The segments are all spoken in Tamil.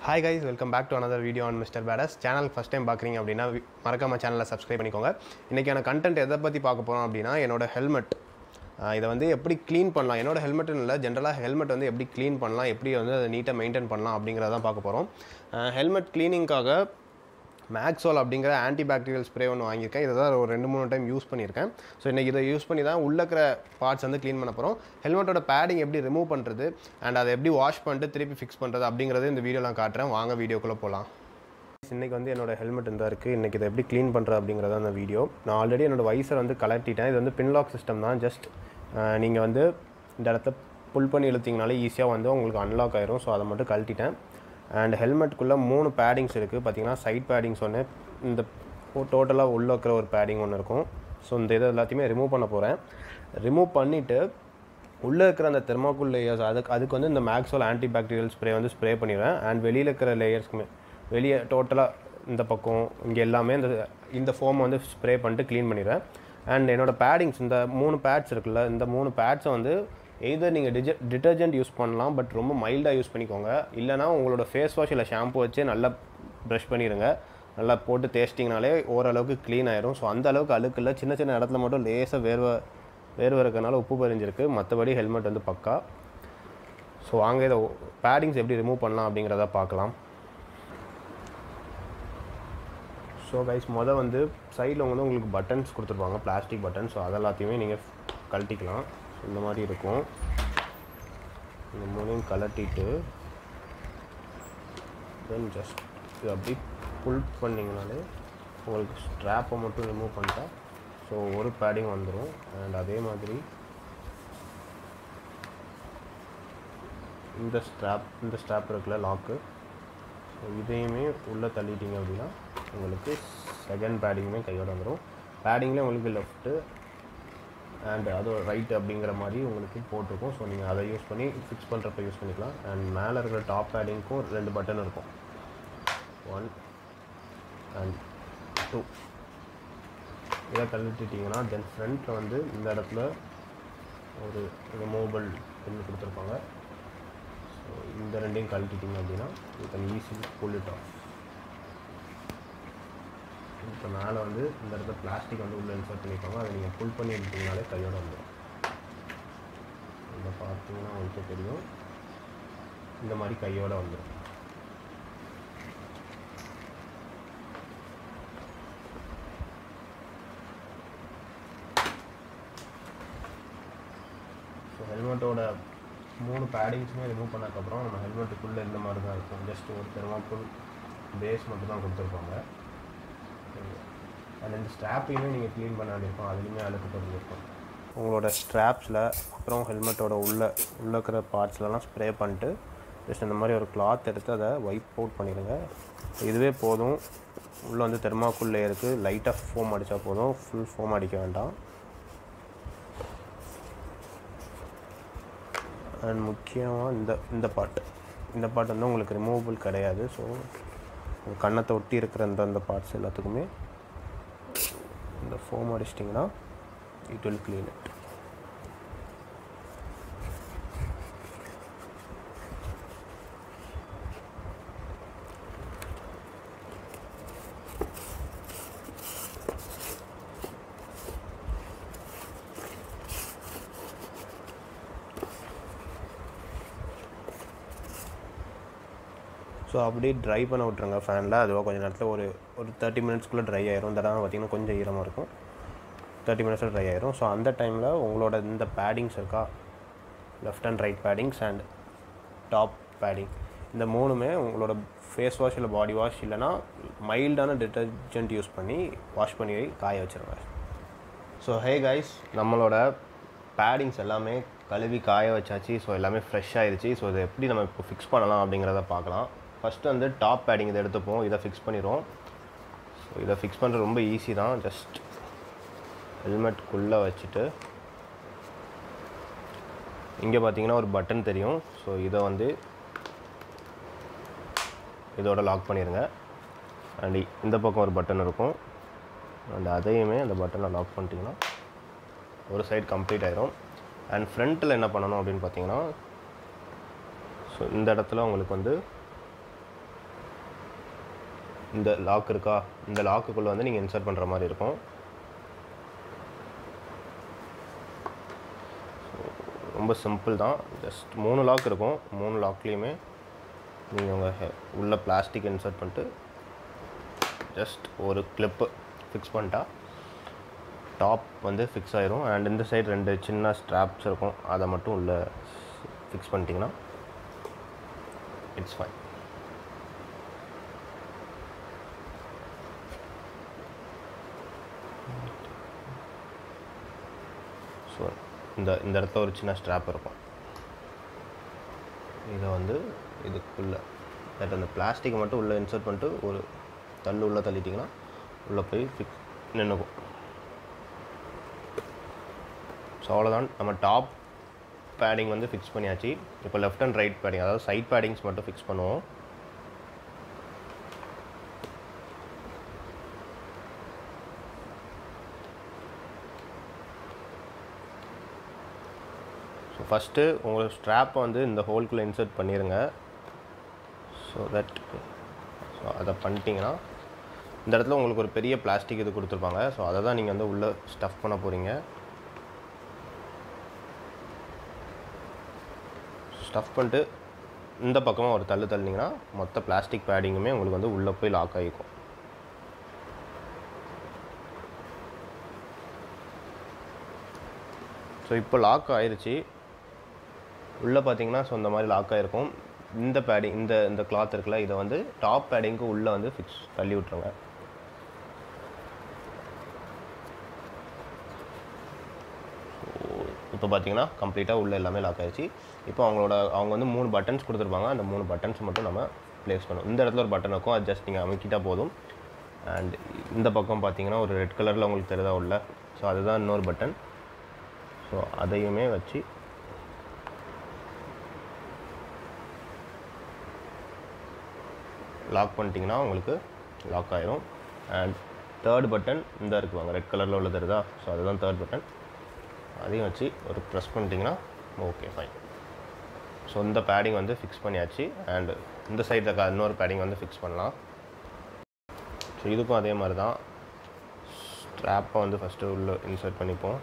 Hi guys, welcome back to another video on Mr. Badass channel. First time பார்க்குறீங்க அப்படின்னா மறக்காம சேனலை சப்ஸ்கிரைப் பண்ணிக்கோங்க. இன்றைக்கான கண்டென்ட் எதை பற்றி பார்க்க போகிறோம் அப்படின்னா என்னோட ஹெல்மெட் இதை வந்து எப்படி க்ளீன் பண்ணலாம். என்னோட ஹெல்மெட்னு இல்லை, ஜென்ரலாக ஹெல்மெட் வந்து எப்படி க்ளீன் பண்ணலாம், எப்படி வந்து அதை நீட்டாக மெயின்டைன் பண்ணலாம் அப்படிங்கிறதான் பார்க்க போகிறோம். ஹெல்மெட் க்ளீனிங்காக மேக்ஸோல் அப்படிங்கிற ஆன்டிபாக்டீரியல் ஸ்ப்ரே ஒன்று வாங்கியிருக்கேன். இதை தான் ஒரு 2-3 டைம் யூஸ் பண்ணியிருக்கேன். ஸோ இன்றைக்கி இதை யூஸ் பண்ணி தான் உள்ள இருக்கிற பார்ட்ஸ் வந்து க்ளீன் பண்ண போகிறோம். ஹெல்மெட்டோட பேடிங் எப்படி ரிமூவ் பண்ணுறது அண்ட் அதை எப்படி வாஷ் பண்ணிட்டு திருப்பி ஃபிக்ஸ் பண்ணுறது அப்படிங்கிறது இந்த வீடியோலாம் காட்டுறேன். வாங்க வீடியோக்குள்ளே போகலாம். இன்றைக்கி வந்து என்னோட ஹெல்மெட் இருந்தால் இருக்குது. இன்றைக்கி இதை எப்படி க்ளீன் பண்ணுறது அப்படிங்கிறத அந்த வீடியோ. நான் ஆல்ரெடி என்னோட வைசர் வந்து கலட்டிட்டேன். இது வந்து பின்லாக் சிஸ்டம் தான். ஜஸ்ட் நீங்கள் வந்து இந்த இடத்த புல் பண்ணி இழுத்திங்கனாலே ஈஸியாக வந்து உங்களுக்கு அன்லாக் ஆயிரும். ஸோ அதை மட்டும் கழட்டிட்டேன். அண்ட் ஹெல்மெட்டுக்குள்ளே 3 பேடிங்ஸ் இருக்குது. பார்த்திங்கன்னா சைட் பேடிங்ஸ் ஒன்று, இந்த டோட்டலாக உள்ள இருக்கிற ஒரு பேடிங் ஒன்று இருக்கும். ஸோ இந்த இதை எல்லாத்தையுமே ரிமூவ் பண்ண போகிறேன். ரிமூவ் பண்ணிவிட்டு உள்ளே இருக்கிற அந்த தெர்மாக்கோல் லேயர்ஸ் அதுக்கு வந்து இந்த மேக்ஸோல் ஆன்டிபாக்டீரியல் ஸ்ப்ரே வந்து ஸ்ப்ரே பண்ணிடுவேன். அண்ட் வெளியில் இருக்கிற லேயர்ஸ்க்குமே வெளியே டோட்டலாக இந்த பக்கம் இங்கே எல்லாமே இந்த ஃபோம் வந்து ஸ்ப்ரே பண்ணிட்டு க்ளீன் பண்ணிடுவேன். அண்ட் என்னோடய பேடிங்ஸ் இந்த 3 பேட்ஸ் இருக்குல்ல, இந்த 3 பேட்ஸை வந்து எய்தர் நீங்கள் டிட்டர்ஜென்ட் யூஸ் பண்ணலாம், பட் ரொம்ப மைல்டாக யூஸ் பண்ணிக்கோங்க. இல்லைனா உங்களோட ஃபேஸ் வாஷ் இல்லை ஷாம்பு வச்சு நல்லா ப்ரஷ் பண்ணிடுங்க. நல்லா போட்டு தேய்ச்சிட்டிங்கனாலே ஓரளவுக்கு க்ளீன் ஆயிரும். ஸோ அந்த அளவுக்கு அழுக்கு இல்லை, சின்ன சின்ன இடத்துல மட்டும் லேசாக வேர்வை இருக்கிறனால உப்பு பறிஞ்சிருக்கு. மற்றபடி ஹெல்மெட் வந்து பக்கா. ஸோ வாங்க இதை பேடிங்ஸ் எப்படி ரிமூவ் பண்ணலாம் அப்படிங்கிறத பார்க்கலாம். ஸோ கைஸ், வந்து சைடில் வந்து உங்களுக்கு பட்டன்ஸ் கொடுத்துருப்பாங்க, பிளாஸ்டிக் பட்டன். ஸோ அதெல்லாத்தையுமே நீங்கள் கழட்டிக்கலாம். இந்த மாதிரி இருக்கும். இந்த 3 கழட்டிட்டு தென் ஜஸ்ட் இது அப்படி புல் பண்ணிங்கனாலே உங்களுக்கு ஸ்ட்ராப்பை மட்டும் ரிமூவ் பண்ணிட்டா ஸோ ஒரு பேடிங் வந்துடும். அண்ட் அதே மாதிரி இந்த ஸ்ட்ராப் இருக்குல்ல லாக்கு, ஸோ இதையுமே உள்ளே தள்ளிட்டிங்க அப்படின்னா உங்களுக்கு செகண்ட் பேடிங்குமே கையோடு வந்துடும். பேடிங்லேயே உங்களுக்கு லெஃப்ட்டு அண்ட் அது ரைட்டு அப்படிங்கிற மாதிரி உங்களுக்கு போட்டிருக்கும். ஸோ நீங்கள் அதை யூஸ் பண்ணி ஃபிக்ஸ் பண்ணுறப்ப யூஸ் பண்ணிக்கலாம். அண்ட் மேலே இருக்கிற டாப் பேடிங்க்கும் 2 பட்டன் இருக்கும், 1 and 2. இதை தள்ளிட்டிங்கன்னா தென் ஃப்ரண்ட்டில் வந்து இந்த இடத்துல ஒரு ரிமூவபிள் பின் கொடுத்துருப்பாங்க. ஸோ இந்த 2ஐயும் கழட்டிட்டிங்க அப்படின்னா you can easily pull it off. இப்போ மேலே வந்து இந்த இடத்துல பிளாஸ்டிக் வந்து உள்ளே இன்சர்ட் பண்ணியிருப்பாங்க. அதை நீங்கள் புல் பண்ணி எடுத்திங்கனாலே கையோடு வந்துடும். இதை பார்த்தீங்கன்னா உங்களுக்கு தெரியும், இந்த மாதிரி கையோடு வந்துடும். ஸோ ஹெல்மெட்டோட 3 பேடிங்ஸுமே ரிமூவ் பண்ணதுக்கப்புறம் நம்ம ஹெல்மெட்டுக்குள்ளே இந்த மாதிரி தான் இருக்கும். ஜஸ்ட் ஒரு தெர்மாக்கோல் பேஸ் மட்டும் தான் கொடுத்துருப்பாங்க. அண்ட் இந்த ஸ்ட்ராப்பையுமே நீங்கள் க்ளீன் பண்ண வேண்டியிருக்கும், அதுலேயுமே அழுக்கு பண்ணியிருக்கும். உங்களோட ஸ்ட்ராப்ஸில் அப்புறம் ஹெல்மெட்டோட உள்ளே இருக்கிற பார்ட்ஸ்லலாம் ஸ்ப்ரே பண்ணிட்டு ஜஸ்ட் இந்த மாதிரி ஒரு கிளாத் எடுத்து அதை வைப் அவுட் பண்ணிடுங்க. இதுவே போதும். உள்ளே வந்து தெர்மாக்கோல் லேயருக்கு லைட்டாக ஃபோம் அடித்தா போதும், ஃபுல் ஃபோம் அடிக்க வேண்டாம். அண்ட் முக்கியமாக இந்த பார்ட் வந்து உங்களுக்கு ரிமூவபிள் கிடையாது. ஸோ கண்ணத்தை ஒட்டி இருக்கிற அந்த பார்ட்ஸ் எல்லாத்துக்குமே இந்த ஃபோம் அடிச்சிட்டிங்கன்னா it will clean it. So அப்படியே ட்ரை பண்ண விட்ருங்க ஃபேனில். அதுவாக கொஞ்சம் நேரத்தில் ஒரு 30 மினிட்ஸ்க்குள்ளே ட்ரை ஆயிரும். இந்த இடம் பார்த்திங்கன்னா கொஞ்சம் ஈரமாக இருக்கும். 30 மினிட்ஸில் ட்ரை ஆயிரும். ஸோ அந்த டைமில் உங்களோட இந்த பேடிங்ஸ் இருக்கா, left and right paddings and top padding, இந்த 3மே உங்களோட ஃபேஸ் வாஷ் இல்லை பாடி வாஷ் இல்லைனா மைல்டான டிட்டர்ஜென்ட் யூஸ் பண்ணி வாஷ் பண்ணி காய வச்சுருங்க. ஸோ ஹே கைஸ், நம்மளோட பேடிங்ஸ் எல்லாமே கழுவி காய வச்சாச்சு. ஸோ எல்லாமே ஃப்ரெஷ் ஆயிடுச்சு. ஸோ இதை எப்படி நம்ம இப்போ ஃபிக்ஸ் பண்ணலாம் அப்படிங்கிறத பார்க்கலாம். ஃபஸ்ட்டு வந்து டாப் பேடிங் இதை எடுத்துப்போம், இதை ஃபிக்ஸ் பண்ணிடுவோம். ஸோ இதை ஃபிக்ஸ் பண்ணுறது ரொம்ப ஈஸி தான். ஜஸ்ட் ஹெல்மெட்டுக்குள்ளே வச்சுட்டு இங்கே பார்த்தீங்கன்னா ஒரு பட்டன் தெரியும். ஸோ இதை வந்து இதோட லாக் பண்ணிடுங்க. அண்ட் இந்த பக்கம் ஒரு பட்டன் இருக்கும், அண்ட் அதையுமே அந்த பட்டனை லாக் பண்ணிட்டீங்கன்னா ஒரு சைடு கம்ப்ளீட் ஆயிரும். அண்ட் ஃப்ரண்ட்டில் என்ன பண்ணணும் அப்படின்னு பார்த்தீங்கன்னா, ஸோ இந்த இடத்துல உங்களுக்கு வந்து இந்த லாக் இருக்கா, இந்த லாக்குக்குள்ளே வந்து நீங்கள் இன்சர்ட் பண்ணுற மாதிரி இருக்கும். ரொம்ப சிம்பிள் தான். ஜஸ்ட் 3 லாக் இருக்கும். 3 லாக்லேயுமே நீங்கள் உங்கள் உள்ள பிளாஸ்டிக் இன்சர்ட் பண்ணிட்டு ஜஸ்ட் ஒரு கிளிப்பு ஃபிக்ஸ் பண்ணிட்டா டாப் வந்து ஃபிக்ஸ் ஆயிரும். அண்ட் இந்த சைடு 2 சின்ன ஸ்ட்ராப்ஸ் இருக்கும், அதை மட்டும் உள்ளே ஃபிக்ஸ் பண்ணிட்டீங்கன்னா இட்ஸ் ஃபைன். ஸோ இந்த இடத்துல ஒரு சின்ன ஸ்ட்ராப் இருக்கும். இதை வந்து இதுக்குள்ளே அந்த பிளாஸ்டிக்கை மட்டும் உள்ளே இன்சர்ட் பண்ணிட்டு ஒரு உள்ளே தள்ளிட்டிங்கன்னா உள்ளே போய் நின்றுக்கும். ஸோ அவ்வளோதான், நம்ம டாப் பேடிங் வந்து ஃபிக்ஸ் பண்ணியாச்சு. இப்போ லெஃப்ட் அண்ட் ரைட் பேடிங், அதாவது சைட் பேடிங்ஸ் மட்டும் ஃபிக்ஸ் பண்ணுவோம். ஸோ ஃபஸ்ட்டு உங்கள் ஸ்ட்ராப்பை வந்து இந்த ஹோல்குள்ளே இன்சர்ட் பண்ணிடுங்க. ஸோ அதை பண்ணிட்டீங்கன்னா இந்த இடத்துல உங்களுக்கு ஒரு பெரிய பிளாஸ்டிக் இது கொடுத்துருப்பாங்க. ஸோ அதை தான் நீங்கள் வந்து உள்ளே ஸ்டஃப் பண்ண போகிறீங்க. ஸ்டஃப் பண்ணிட்டு இந்த பக்கமாக ஒரு தள்ளினீங்கன்னா மொத்த பிளாஸ்டிக் பேடிங்குமே உங்களுக்கு வந்து உள்ளே போய் லாக் ஆகிக்கும். ஸோ இப்போ லாக் ஆயிடுச்சு. உள்ளே பார்த்தீங்கன்னா ஸோ இந்த மாதிரி லாக் ஆகிருக்கும். இந்த பேடிங் இந்த கிளாத் இருக்குல்ல, இதை வந்து டாப் பேடிங்க்கு உள்ளே வந்து தள்ளி விட்டுருங்க. இப்போ பார்த்தீங்கன்னா கம்ப்ளீட்டாக உள்ளே எல்லாமே லாக் ஆகிடுச்சு. இப்போ அவங்க வந்து 3 பட்டன்ஸ் கொடுத்துருப்பாங்க. அந்த 3 பட்டன்ஸ் மட்டும் நம்ம ப்ளேஸ் பண்ணணும். இந்த இடத்துல ஒரு பட்டன் இருக்கும், அது ஜஸ்ட் நீங்கள் அமைக்கிட்டால் போதும். அண்ட் இந்த பக்கம் பார்த்தீங்கன்னா ஒரு ரெட் கலரில் உங்களுக்கு தெரியுதா உள்ள, ஸோ அதுதான் இன்னொரு பட்டன். ஸோ அதையுமே வச்சு லாக் பண்ணிட்டீங்கன்னா உங்களுக்கு லாக் ஆயிரும். அண்ட் தேர்ட் பட்டன் இந்த இருக்குவாங்க ரெட் கலரில் உள்ள தெரியுதா, ஸோ அதுதான் தேர்ட் பட்டன். அதையும் வச்சு ஒரு ப்ரெஸ் பண்ணிட்டீங்கன்னா ஓகே ஃபைன். ஸோ இந்த பேடிங் வந்து ஃபிக்ஸ் பண்ணியாச்சு. அண்ட் இந்த சைடில் இருக்க இன்னொரு பேடிங் வந்து ஃபிக்ஸ் பண்ணலாம். ஸோ இதுக்கும் அதே மாதிரி தான், ஸ்ட்ராப்பை வந்து ஃபஸ்ட்டு உள்ளே இன்சர்ட் பண்ணிப்போம்.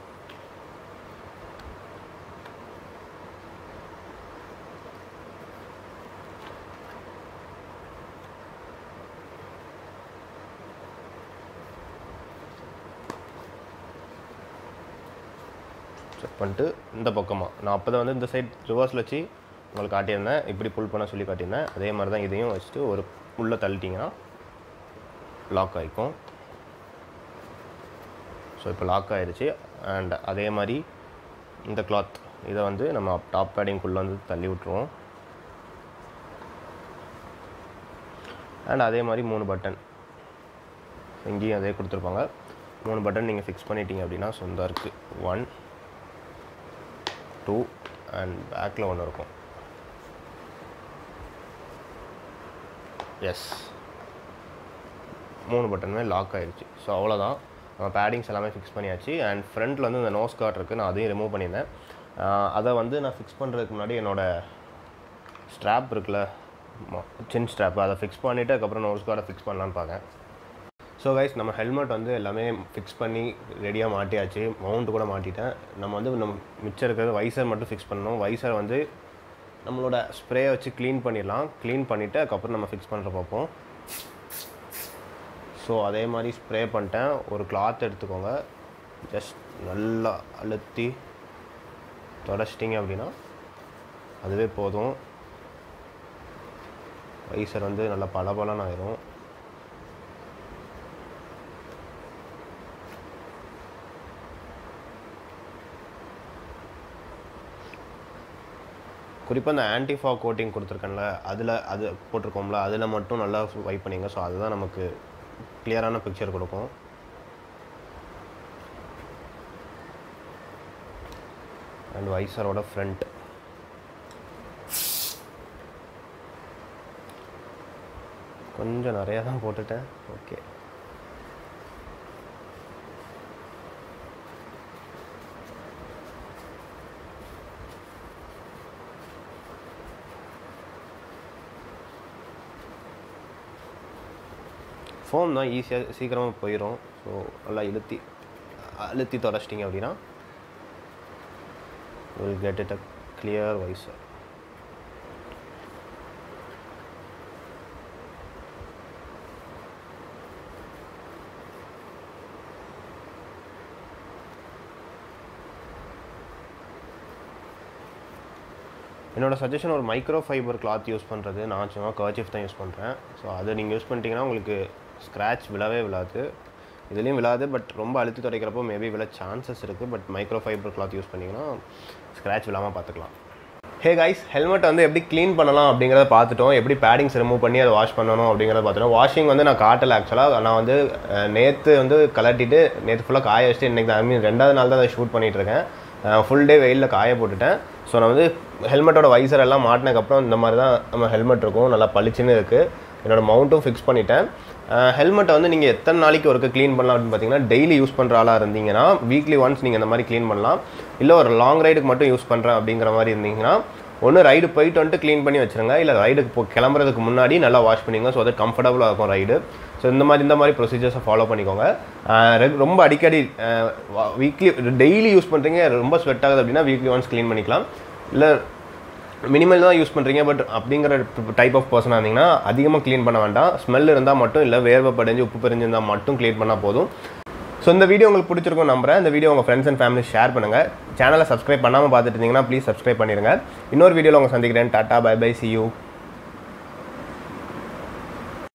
செக் பண்ணிட்டு இந்த பக்கமாக நான் அப்போ தான் வந்து இந்த சைட் ரிவர்ஸில் வச்சு உங்களுக்கு காட்டியிருந்தேன், இப்படி புல் பண்ண சொல்லி காட்டியிருந்தேன். அதே மாதிரி தான் இதையும் வச்சுட்டு ஒரு உள்ளே தள்ளிட்டிங்கன்னா லாக் ஆகிக்கும். ஸோ இப்போ லாக் ஆகிடுச்சு. அண்ட் அதே மாதிரி இந்த கிளாத் இதை வந்து நம்ம டாப் பேடிங்குள்ளே வந்து தள்ளி விட்ருவோம். அண்ட் அதே மாதிரி 3 பட்டன் இங்கேயும் அதே கொடுத்துருப்பாங்க. 3 பட்டன் நீங்கள் ஃபிக்ஸ் பண்ணிட்டீங்க அப்படின்னா சொந்தம் இருக்குது. 1 2 அண்ட் பேக்கில் ஒன்று இருக்கும். எஸ், 3 பட்டனுமே லாக் ஆகிடுச்சு. ஸோ அவ்வளோதான், நம்ம பேடிங்ஸ் எல்லாமே ஃபிக்ஸ் பண்ணியாச்சு. அண்ட் ஃப்ரண்ட்டில் வந்து இந்த நோஸ் கார்ட் இருக்குது, நான் அதையும் ரிமூவ் பண்ணியிருந்தேன். அதை வந்து நான் ஃபிக்ஸ் பண்ணுறதுக்கு முன்னாடி என்னோடய ஸ்ட்ராப் இருக்குல்ல, சின் ஸ்ட்ராப், அதை ஃபிக்ஸ் பண்ணிவிட்டு அதுக்கப்புறம் நோஸ் கார்டை ஃபிக்ஸ் பண்ணலான்னு பார்த்தேன். ஸோ கைஸ், நம்ம ஹெல்மெட் வந்து எல்லாமே ஃபிக்ஸ் பண்ணி ரெடியாக மாட்டியாச்சு. மவுண்ட் கூட மாட்டிட்டேன். நம்ம மிச்சம் இருக்கிறது வைசர் மட்டும் ஃபிக்ஸ் பண்ணணும். வைசர் வந்து நம்மளோட ஸ்ப்ரே வச்சு க்ளீன் பண்ணிடலாம். க்ளீன் பண்ணிவிட்டு அதுக்கப்புறம் நம்ம ஃபிக்ஸ் பண்ணுற பார்ப்போம். ஸோ அதே மாதிரி ஸ்ப்ரே பண்ணிட்டேன். ஒரு கிளாத் எடுத்துக்கோங்க, ஜஸ்ட் நல்லா அழுத்தி தொடச்சிட்டிங்க அப்படின்னா அதுவே போதும். வைசர் வந்து நல்லா பளபளன்னு ஆயிரும். குறிப்பாக இந்த ஆன்டிஃபாக் கோட்டிங் கொடுத்துருக்கேன்ல, அது போட்டிருக்கோம்ல, அதில் மட்டும் நல்லா வைப் பண்ணிங்க. ஸோ அதுதான் நமக்கு கிளியரான பிக்சர் கொடுக்கும். அண்ட் வைசரோட ஃப்ரண்ட் கொஞ்சம் நிறையா தான் போட்டுட்டேன். ஓகே, ஃபோம் தான் ஈஸியாக சீக்கிரமாக போயிடும். ஸோ நல்லா அழுத்தி தொடச்சிட்டிங்க அப்படின்னா will get it a clear visor. என்னோட சஜஷன் ஒரு மைக்ரோ ஃபைபர் கிளாத் யூஸ் பண்ணுறது. நான் சும்மா கர்ச்சீஃப் தான் யூஸ் பண்ணுறேன். ஸோ அதை நீங்கள் யூஸ் பண்ணிட்டீங்கன்னா உங்களுக்கு ஸ்க்ராட்ச் விழாது. இதுலேயும் விழாது, பட் ரொம்ப அழுத்தி துடைக்கிறப்போ மேபி விழ சான்சஸ் இருக்குது. But microfibre cloth use பண்ணிங்கன்னா ஸ்க்ராட்ச் விழாமல் பார்த்துக்கலாம். ஹே கைஸ், ஹெல்மெட் வந்து எப்படி க்ளீன் பண்ணலாம் அப்படிங்கிறத பார்த்துட்டோம். எப்படி பேடிங்ஸ் ரிமூவ் பண்ணி அதை வாஷ் பண்ணணும் அப்படிங்கிறத பார்த்துட்டோம். வாஷிங் வந்து நான் காட்டலை. ஆக்சுவலாக நான் வந்து நேற்று வந்து கலட்டிட்டு நேற்று ஃபுல்லாக காய வச்சுட்டு இன்றைக்கி தான் ரெண்டாவது நாள் தான் அதை ஷூட் பண்ணிகிட்ருக்கேன். ஃபுல் டே வெயிலில் காய போட்டுட்டேன். ஸோ நான் வந்து ஹெல்மெட்டோட வைசர் எல்லாம் மாட்டினதுக்கப்புறம் இந்த மாதிரி தான் நம்ம ஹெல்மெட் இருக்கும். நல்லா பளிச்சுன்னு இருக்குது. என்னோடய மவுண்ட்டும் ஃபிக்ஸ் பண்ணிட்டேன். ஹெல்மெட்டை வந்து நீங்கள் எத்தனை நாளைக்கு ஒருக்க க்ளீன் பண்ணலாம் அப்படின்னு பார்த்தீங்கன்னா, டெய்லி யூஸ் பண்ணுற ஆளாக இருந்தீங்கன்னா வீக்லி ஒன்ஸ் நீங்கள் இந்த மாதிரி க்ளீன் பண்ணலாம். இல்லை ஒரு லாங் ரைடுக்கு மட்டும் யூஸ் பண்ணுறேன் அப்படிங்கிற மாதிரி இருந்தீங்கன்னா ஒன்று ரைடு போயிட்டு வந்துட்டு க்ளீன் பண்ணி வச்சுருங்க. இல்லை ரைடுக்கு கிளம்புறதுக்கு முன்னாடி நல்லா வாஷ் பண்ணிங்க. ஸோ அது கம்ஃபர்டபுளாக இருக்கும் ரைடு. ஸோ இந்த மாதிரி ப்ரொசீஜர்ஸை ஃபாலோ பண்ணிக்கோங்க. ரொம்ப அடிக்கடி வீக்லி டெய்லி யூஸ் பண்ணுறீங்க, ரொம்ப ஸ்வெட் ஆகுது அப்படின்னா வீக்லி ஒன்ஸ் க்ளீன் பண்ணிக்கலாம். இல்லை மினிமல் தான் யூஸ் பண்ணுறீங்க பட் அப்படிங்கிற டைப் ஆஃப் பர்சனாக இருந்தீங்கன்னா அதிகமாக க்ளீன் பண்ண வேண்டாம். ஸ்மெல் இருந்தால் மட்டும், இல்லை வேர்வை படிஞ்சு உப்பு பிரிஞ்சிருந்தால் மட்டும் க்ளீன் பண்ணால் போதும். ஸோ இந்த வீடியோ உங்களுக்கு பிடிச்சிருக்கும் நம்புறேன். இந்த வீடியோ உங்கள் ஃப்ரெண்ட்ஸ் அண்ட் ஃபேமிலி ஷேர் பண்ணுங்கள். சேனலை சப்ஸ்கிரைப் பண்ணாமல் பார்த்துட்டு இருந்தீங்கன்னா ப்ளீஸ் சப்ஸ்கிரைப் பண்ணிடுங்க. இன்னொரு வீடியோவில் உங்களை சந்திக்கிறேன். டாட்டா, பை பை, see you.